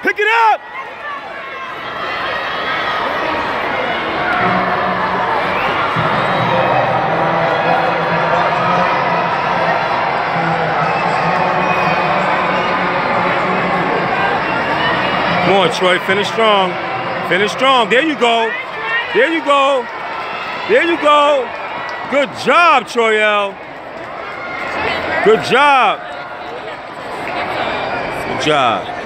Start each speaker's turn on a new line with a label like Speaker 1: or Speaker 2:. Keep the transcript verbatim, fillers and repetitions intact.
Speaker 1: Pick it up. Come on, Troy, finish strong. Finish strong. There you go. There you go. There you go. Good job, Troyell. Good job. Good job.